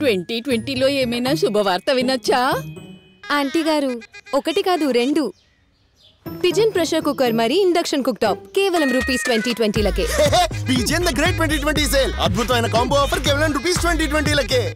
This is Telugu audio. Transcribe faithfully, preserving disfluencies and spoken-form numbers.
ట్వంటీ ట్వంటీలో ఏమైనా శుభవార్త వినొచ్చా? ఆంటీ గారు, ఒకటి కాదు రెండు. పిజన్ ప్రెషర్ కుక్కర్ మరి ఇండక్షన్ కుక్ టాప్ కేవలం రూపీస్ ట్వంటీ ట్వంటీ లకే. Pigeon the great twenty twenty sale అద్భుతమైన కాంబో ఆఫర్ కేవలం రూపీస్ ట్వంటీ ట్వంటీ లకే.